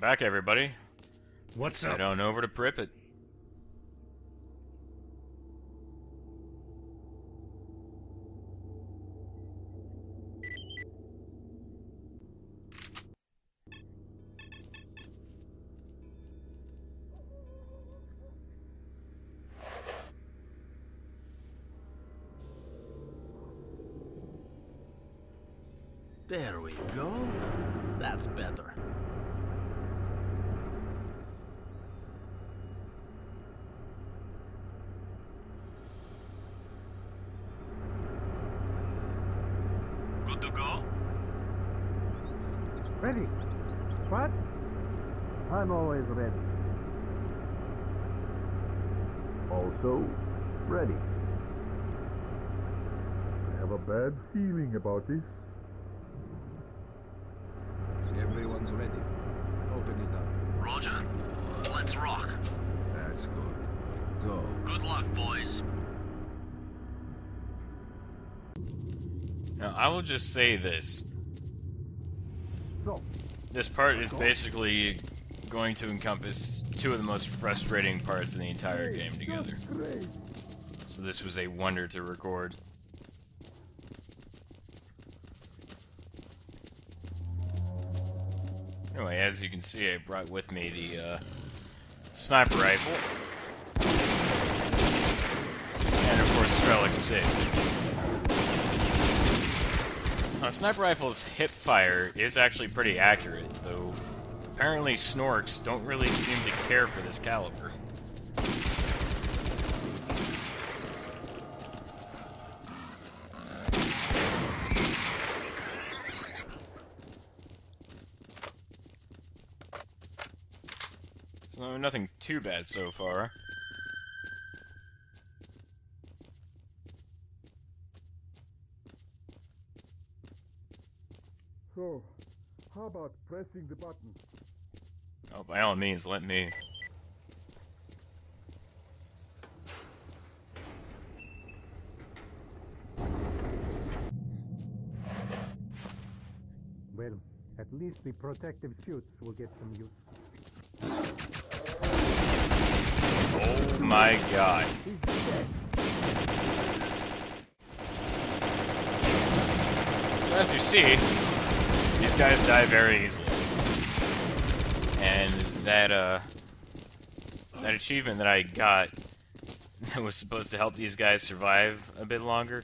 back, everybody. What's up? Head on over to Pripyat. There we go. That's better. Good to go? Ready? What? I'm always ready. Also, ready. I have a bad feeling about this. Everyone's ready. Open it up. Roger. Let's rock. That's good. Go. Good luck, boys. Now, I will just say this. So, This part is basically going to encompass two of the most frustrating parts of the entire game together. great. So this was a wonder to record. Anyway, as you can see, I brought with me the sniper rifle. And of course, STALKER. Now, sniper rifle's hip fire is actually pretty accurate, though apparently snorks don't really seem to care for this caliber. So nothing too bad so far. So, how about pressing the button? Oh, by all means, let me. Well, at least the protective suits will get some use. Oh my god. He's dead. So as you see, these guys die very easily. And that achievement that I got that was supposed to help these guys survive a bit longer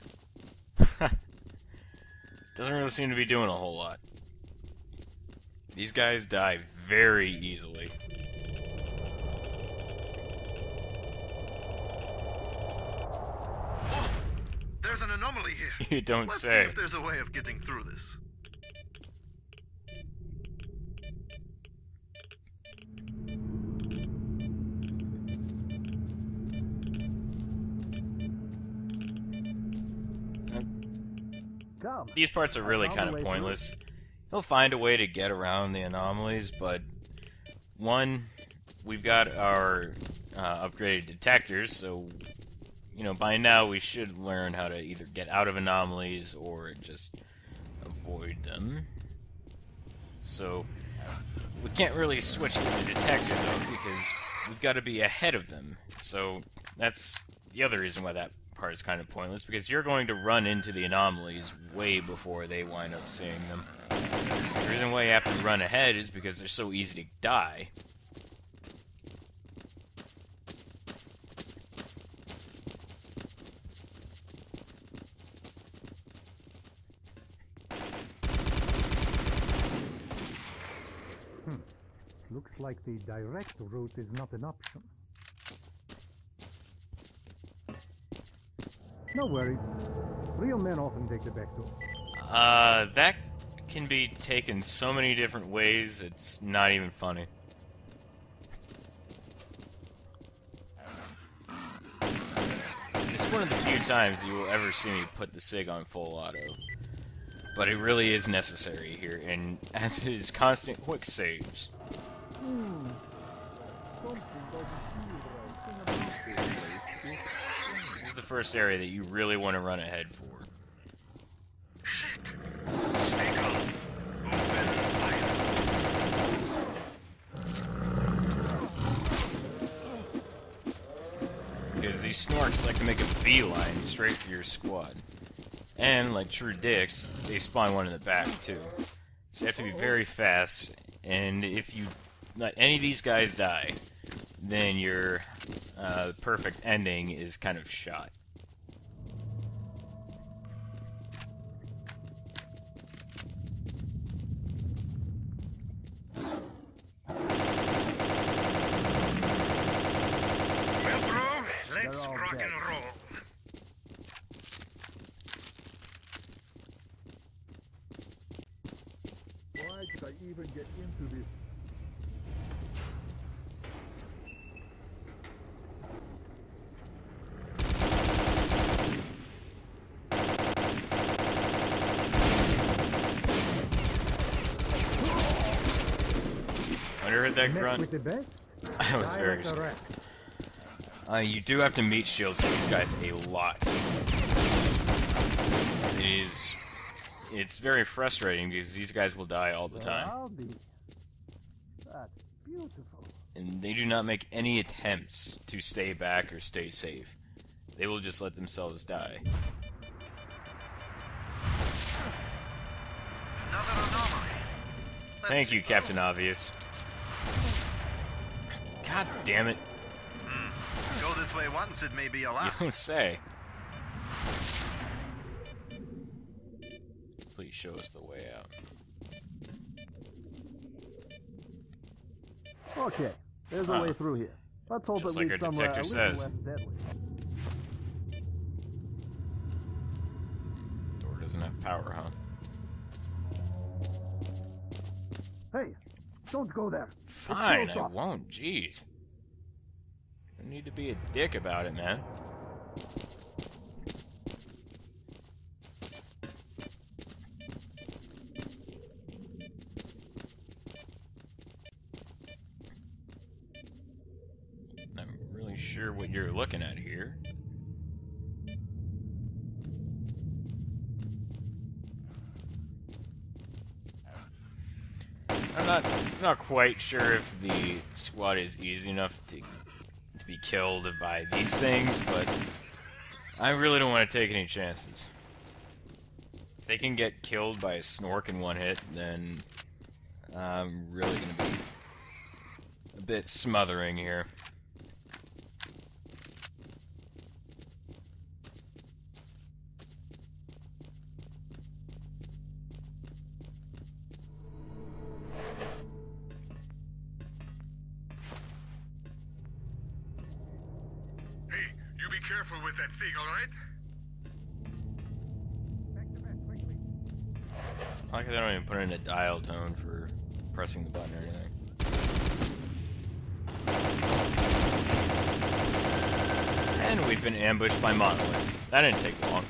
doesn't really seem to be doing a whole lot. These guys die very easily. Oh, there's an anomaly here. You don't Let's say. see if there's a way of getting through this. Come. These parts are really kind of pointless. He'll find a way to get around the anomalies, but one, we've got our upgraded detectors, so you know by now we should learn how to either get out of anomalies or just avoid them. So we can't really switch to the detector though because we've got to be ahead of them. So that's the other reason why that part is kind of pointless, because you're going to run into the anomalies way before they wind up seeing them. The reason why you have to run ahead is because they're so easy to die. Looks like the direct route is not an option. No worries. Real men often take the back door. That can be taken so many different ways, it's not even funny. It's one of the few times you will ever see me put the SIG on full auto. But it really is necessary here, and as it is constant quick saves. This is the first area that you really want to run ahead for. Shit! Stay calm. Open fire. because these snorks like to make a beeline straight for your squad. And, like true dicks, they spawn one in the back, too. So you have to be very fast, and if you let any of these guys die, then your perfect ending is kind of shot. Well, bro, let's rock and roll. Why did I even get into this? When you heard that Met grunt, with the best? I was very scared. You do have to meat shield these guys a lot. It's very frustrating because these guys will die all the time. That's beautiful. And they do not make any attempts to stay back or stay safe. They will just let themselves die. Another anomaly. Thank you, Captain Obvious. God damn it. Go this way once, it may be a You last. don't say. Please show us the way out. Okay, there's a way through here. Let's hope Just it like leads our somewhere a detector little says. less deadly. Door doesn't have power, huh? Hey, don't go there. Fine, close I off. won't. Jeez. You need to be a dick about it, man. I'm really sure what you're looking at here. I'm not quite sure if the squad is easy enough to be killed by these things, but I really don't want to take any chances. If they can get killed by a snork in one hit, then I'm really going to be a bit smothering here. Hey, you be careful with that thing, alright? I like how they don't even put in a dial tone for pressing the button or anything. And we've been ambushed by Monolith. That didn't take long.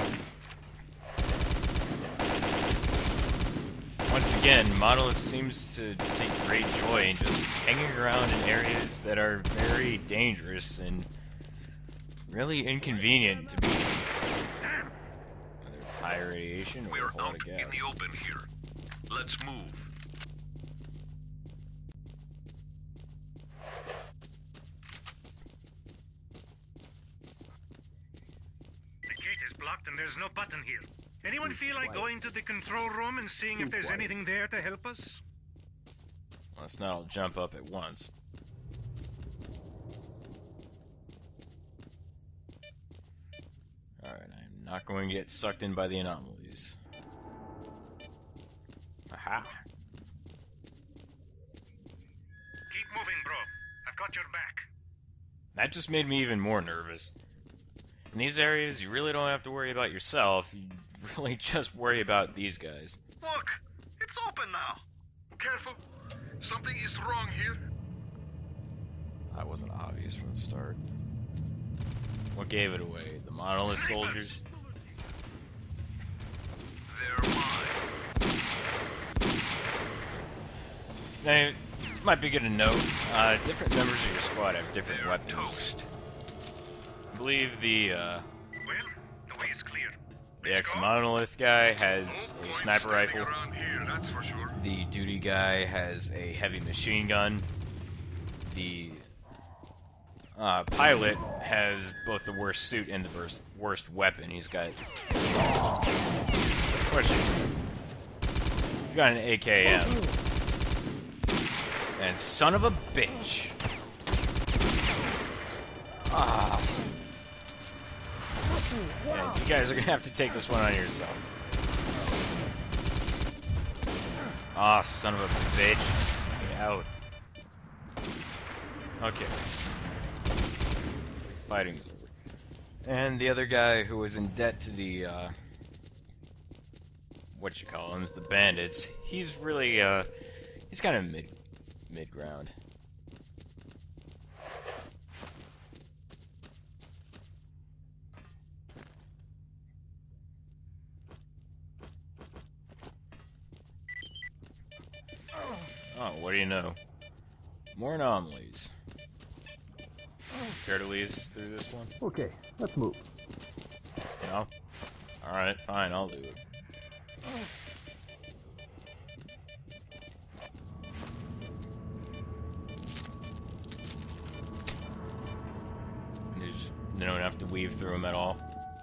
Once again, Monolith seems to take great joy in just hanging around in areas that are very dangerous and really inconvenient to be in. Whether it's high radiation or a We're whole lot out of gas. in the open here. Let's move. The gate is blocked and there's no button here. Anyone feel like going to the control room and seeing if there's anything there to help us? Let's not all jump up at once. Alright, I'm not going to get sucked in by the anomalies. Aha! Keep moving, bro. I've got your back. That just made me even more nervous. In these areas, you really don't have to worry about yourself, you really just worry about these guys. Look, it's open now. Careful. Something is wrong here. That wasn't obvious from the start. What gave it away? The monolith soldiers? They're mine. Now, it might be good to note, different members of your squad have different They're weapons. toast. I believe the Well, the way is clear. The ex-monolith guy has No a point sniper standing rifle. around here, that's for sure. The duty guy has a heavy machine gun. The pilot has both the worst suit and the worst weapon. He's got... He's got an AKM. And son of a bitch. Ah. Yeah, you guys are gonna have to take this one on yourself. Ah, son of a bitch. Get out. Okay. Fighting's over. And the other guy who was in debt to the, the bandits, he's really, he's kind of mid-ground. Oh, what do you know? More anomalies. Care to lead us through this one? Okay, let's move. No? Alright, fine, I'll do it. You don't have to weave through them at all.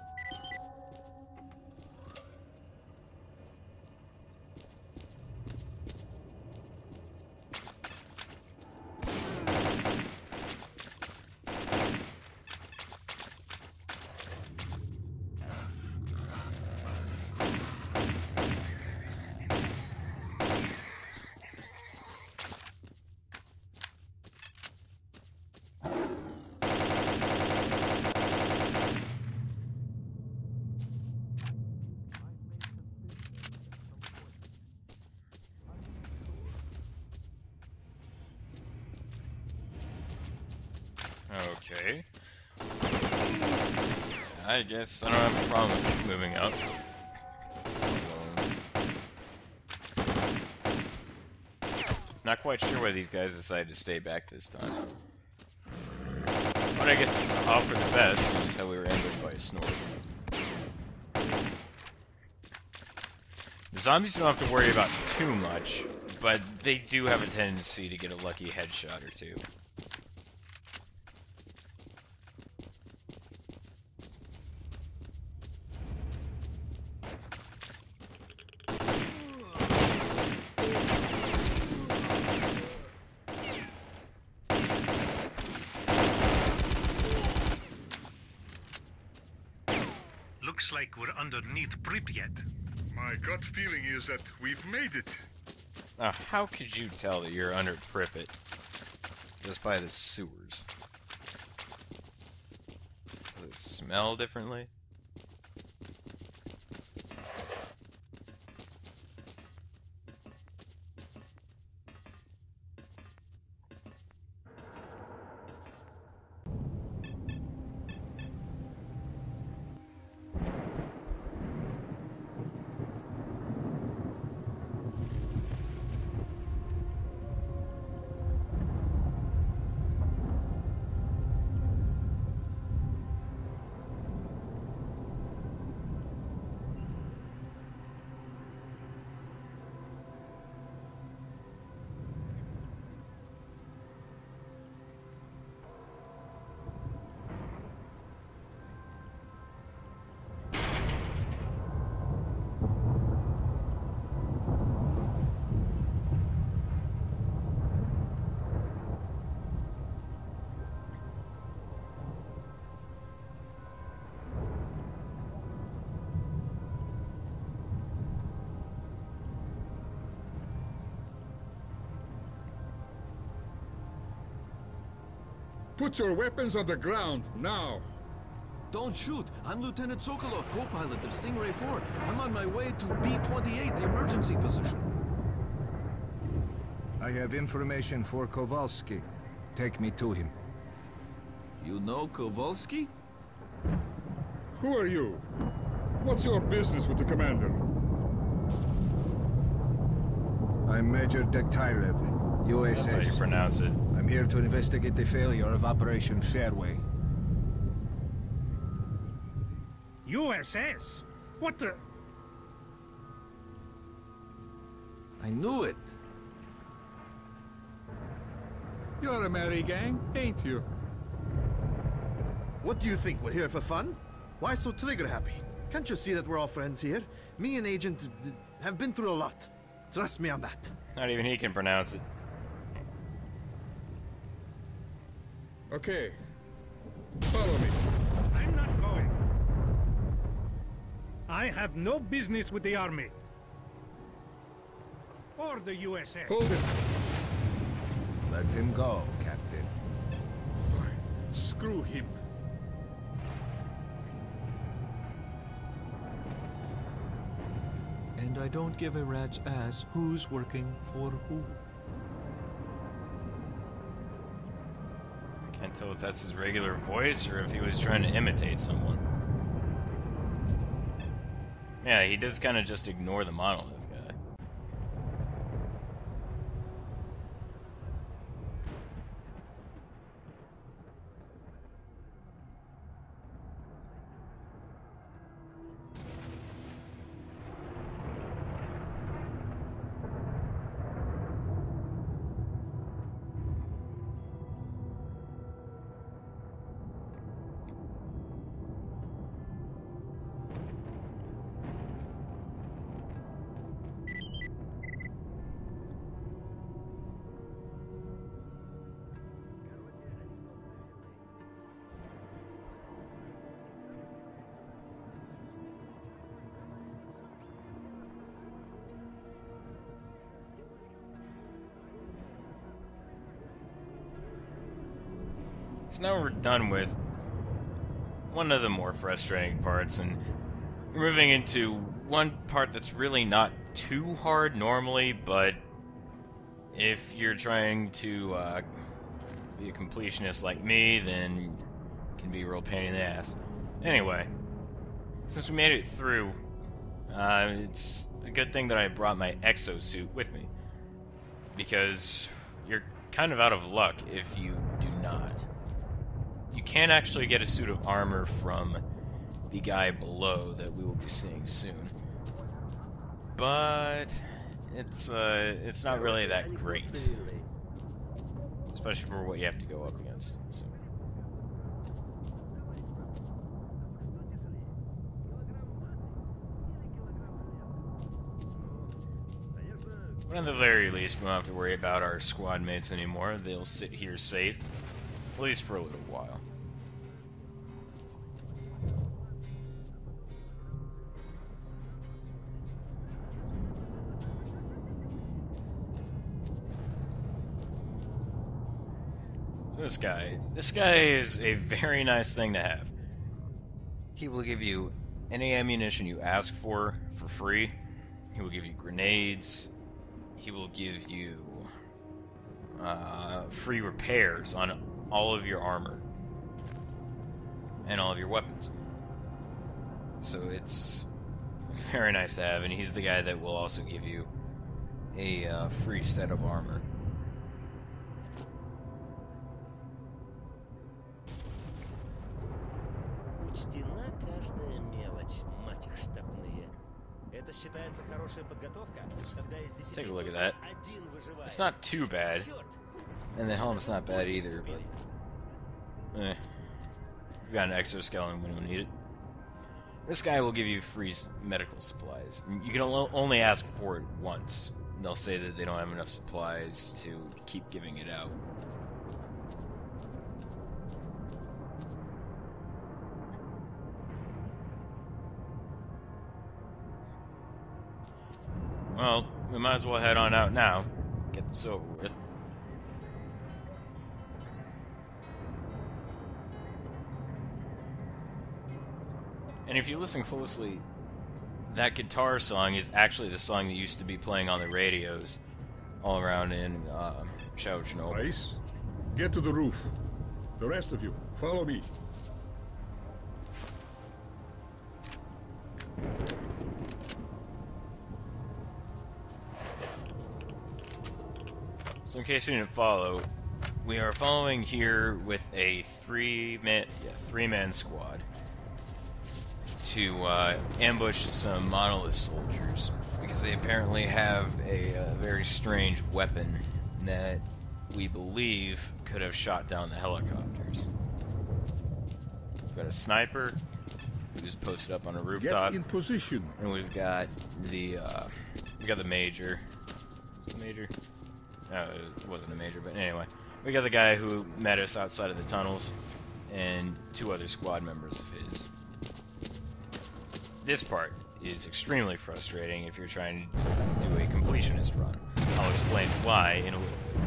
Okay. I guess I don't have a problem with moving up. Not quite sure why these guys decided to stay back this time. But I guess it's all for the best, since how we were ambushed by a snort. The zombies don't have to worry about too much, but they do have a tendency to get a lucky headshot or two. Looks like we're underneath Pripyat. My gut feeling is that we've made it. Now, how could you tell that you're under Pripyat? Just by the sewers. Does it smell differently? Put your weapons on the ground, now! Don't shoot! I'm Lieutenant Sokolov, co-pilot of Stingray 4. I'm on my way to B-28, the emergency position. I have information for Kowalski. Take me to him. You know Kowalski? Who are you? What's your business with the commander? I'm Major Dektyrev, That's how you USS. pronounce it. I'm here to investigate the failure of Operation Fairway. USS? What the... I knew it. You're a merry gang, ain't you? What do you think? We're here for fun? Why so trigger happy? Can't you see that we're all friends here? Me and Agent have been through a lot. Trust me on that. Not even he can pronounce it. Okay. Follow me. I'm not going. I have no business with the army. Or the USS. Hold it. Let him go, Captain. Fine. Screw him. And I don't give a rat's ass who's working for who. I can't tell if that's his regular voice or if he was trying to imitate someone. Yeah, he does kind of just ignore the monolith guy. So now we're done with one of the more frustrating parts, and we're moving into one part that's really not too hard normally, but if you're trying to be a completionist like me, then it can be a real pain in the ass. Anyway, since we made it through, it's a good thing that I brought my exosuit with me, because you're kind of out of luck if you do not. You can actually get a suit of armor from the guy below that we will be seeing soon, but it's not really that great, especially for what you have to go up against. So. But at the very least, we don't have to worry about our squad mates anymore. They'll sit here safe, at least for a little while. So this guy is a very nice thing to have. He will give you any ammunition you ask for free. He will give you grenades. He will give you free repairs on all of your armor and all of your weapons. So it's very nice to have, and he's the guy that will also give you a free set of armor. Учтена каждая мелочь, мать их штабные. Это считается хорошая подготовка, когда из 10 Take a look at that. один выживает. It's not too bad. Черт! And the helmet's not bad either, but we got an exoskeleton when we need it. This guy will give you free medical supplies. You can only ask for it once. They'll say that they don't have enough supplies to keep giving it out. Well, we might as well head on out now. Get this over with. And if you listen closely, that guitar song is actually the song that used to be playing on the radios all around in S.T.A.L.K.E.R. Ice, get to the roof. The rest of you, follow me. So in case you didn't follow, we are following here with a three-man squad to ambush some monolith soldiers, because they apparently have a very strange weapon that we believe could have shot down the helicopters. got a sniper who's posted up on a rooftop. Get in position. And we've got the major. What's the major? It wasn't a major, but anyway. We got the guy who met us outside of the tunnels, and 2 other squad members of his. This part is extremely frustrating if you're trying to do a completionist run. I'll explain why in a little bit.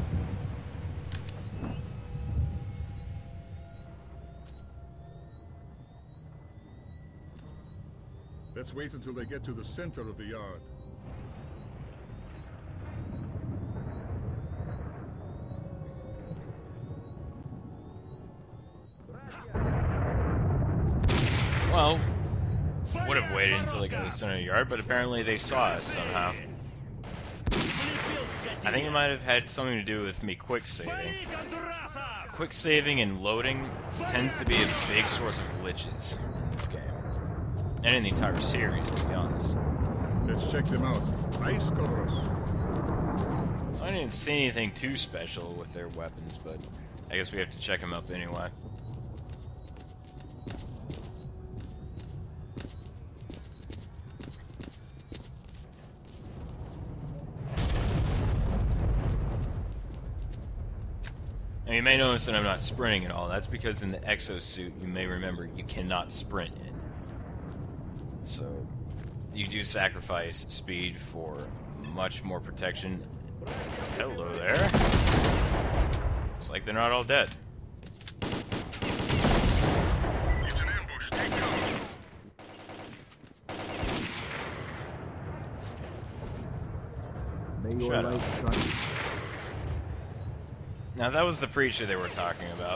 Let's wait until they get to the center of the yard. Well, would have waited until they got to the center of the yard, but apparently they saw us somehow. I think it might have had something to do with me quick saving. Quick saving and loading tends to be a big source of glitches in this game. And in the entire series, to be honest. Let's check them out. Ice cover us. So I didn't see anything too special with their weapons, but I guess we have to check them up anyway. Now you may notice that I'm not sprinting at all. That's because in the exosuit, you may remember, you cannot sprint in. So, you do sacrifice speed for much more protection. Hello there. Looks like they're not all dead. It's an ambush. Take cover. Shut up. Now that was the preacher they were talking about.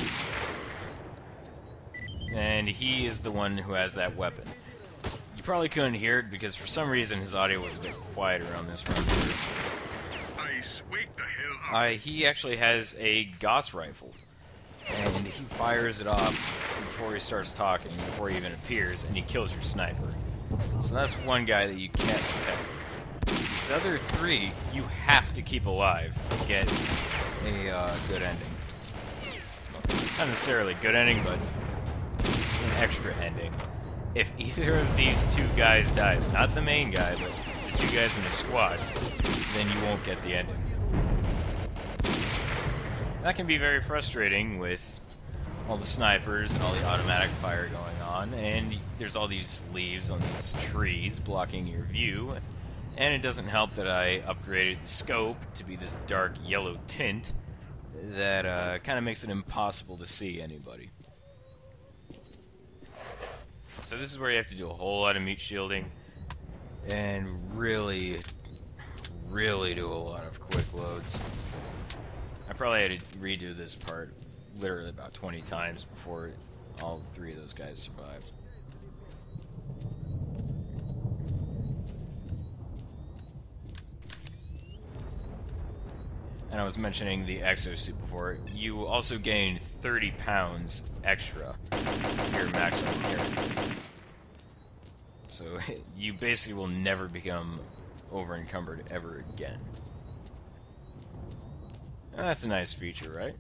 And he is the one who has that weapon. You probably couldn't hear it because for some reason his audio was a bit quieter on this run through. Ice, wake the hell up. He actually has a Gauss rifle. And he fires it off before he starts talking, before he even appears, and he kills your sniper. So that's one guy that you can't protect. These other 3, you have to keep alive to get a good ending. Well, not necessarily a good ending, but an extra ending. If either of these 2 guys dies, not the main guy, but the 2 guys in the squad, then you won't get the ending. That can be very frustrating with all the snipers and all the automatic fire going on, and there's all these leaves on these trees blocking your view, and it doesn't help that I upgraded the scope to be this dark yellow tint that kind of makes it impossible to see anybody. So this is where you have to do a whole lot of meat shielding and really do a lot of quick loads. I probably had to redo this part literally about 20 times before all 3 of those guys survived. And I was mentioning the exosuit before. You also gain 30 pounds extra to your maximum character. So you basically will never become over-encumbered ever again. And that's a nice feature, right?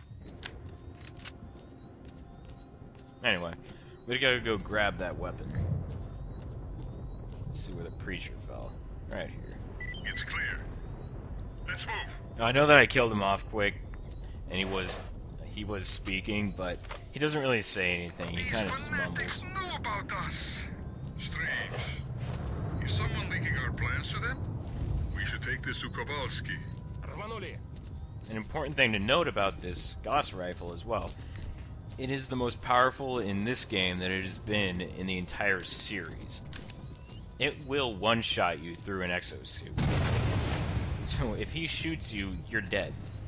Anyway, we gotta go grab that weapon. Let's see where the preacher fell. Right here. It's clear. Let's move. Now, I know that I killed him off quick, and he was speaking, but he doesn't really say anything. He kind of just mumbles. Know about us. Strange. Is someone leaking our plans to them? We should take this to Kowalski. An important thing to note about this Gauss rifle as well. It is the most powerful in this game that it has been in the entire series. It will one-shot you through an exosuit. So if he shoots you, you're dead.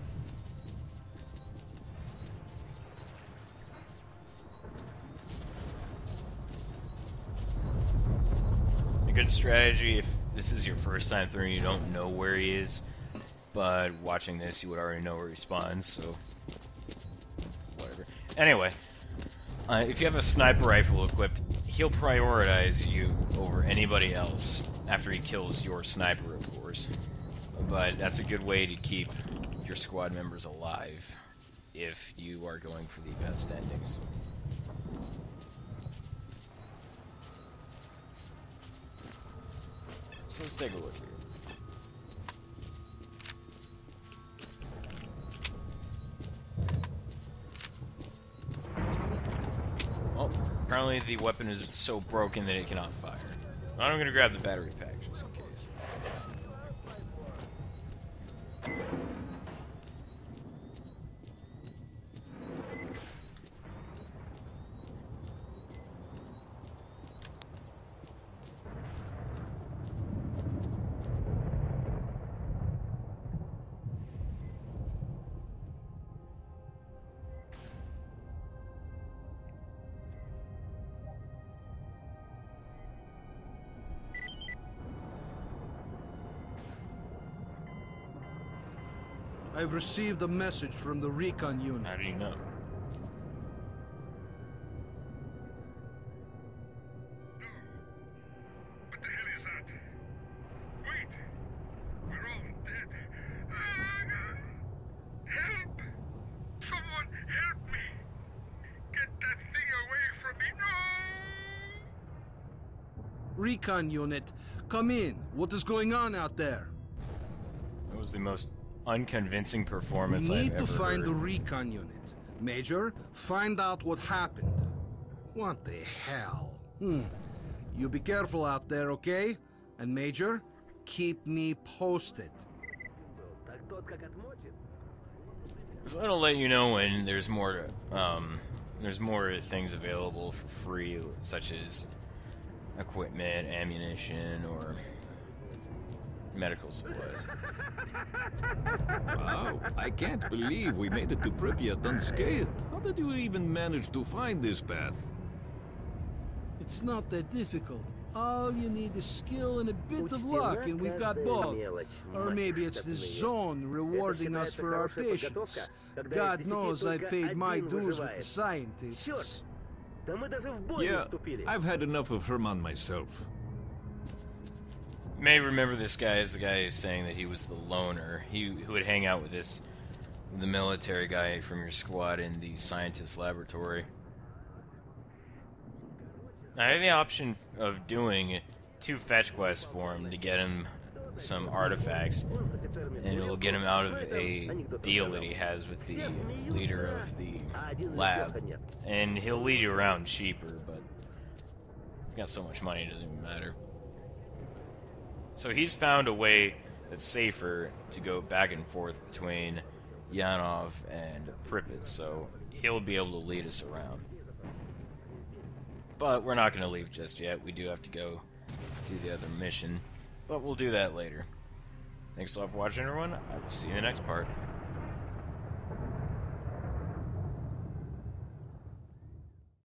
A good strategy if this is your first time through and you don't know where he is, but watching this you would already know where he spawns, so whatever. Anyway, if you have a sniper rifle equipped, he'll prioritize you over anybody else after he kills your sniper, of course. But that's a good way to keep your squad members alive if you are going for the best endings. So let's take a look here. Well, apparently the weapon is so broken that it cannot fire. I'm gonna grab the battery pack just in case. I've received a message from the recon unit. How do you know? What the hell is that? Wait! We're all dead. Help! Someone help me! Get that thing away from me! No! Recon unit, come in. What is going on out there? That was the most unconvincing performance We I've need ever to find heard. the recon unit. Major, find out what happened. What the hell? You be careful out there, okay? And Major, keep me posted. So it'll let you know when there's more things available for free, such as equipment, ammunition, or medical supplies. Wow, I can't believe we made it to Pripyat unscathed. How did you even manage to find this path? It's not that difficult. All you need is skill and a bit of luck, and we've got both. Or maybe it's the zone rewarding us for our patience. God knows I paid my dues with the scientists. Yeah, I've had enough of Herman myself. You may remember this guy as the guy saying that he was the loner. Who would hang out with the military guy from your squad in the scientist laboratory. I have the option of doing 2 fetch quests for him to get him some artifacts, and it will get him out of a deal that he has with the leader of the lab. And he'll lead you around cheaper, but he's got so much money it doesn't even matter. So he's found a way that's safer to go back and forth between Yanov and Pripyat, so he'll be able to lead us around. But we're not going to leave just yet. We do have to go do the other mission, but we'll do that later. Thanks a lot for watching, everyone. I will see you in the next part.